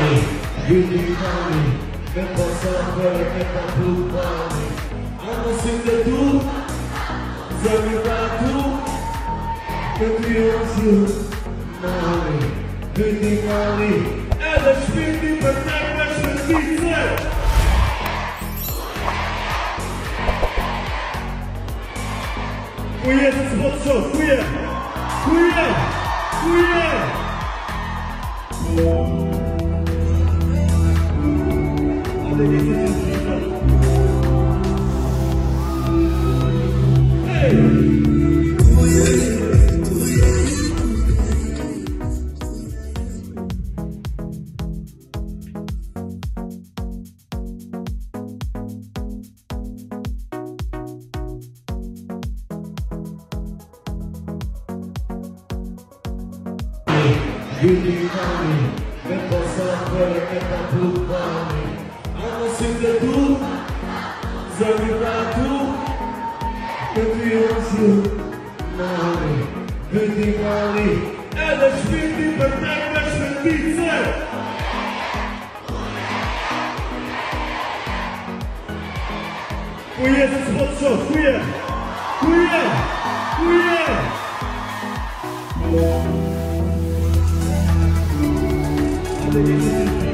Vidi mali, me pasapere, me pa plupani. Anosim dhe tu, zemi pra tu, me ty oqë mali. Vidi mali, edhe shpiti për tek me shpëtice. Ku je se s'po të shoh, ku je? Ku je? Ku je? Vidi mali, me pasapere, me pa plupani. Anosim dhe tu, zemi pra tu, me ty oqë mali. Vidi mali, edhe shpiti për tek me shpëtice. Ku je se s'po të shoh, ku je? Ku je? Ku je? Thank you.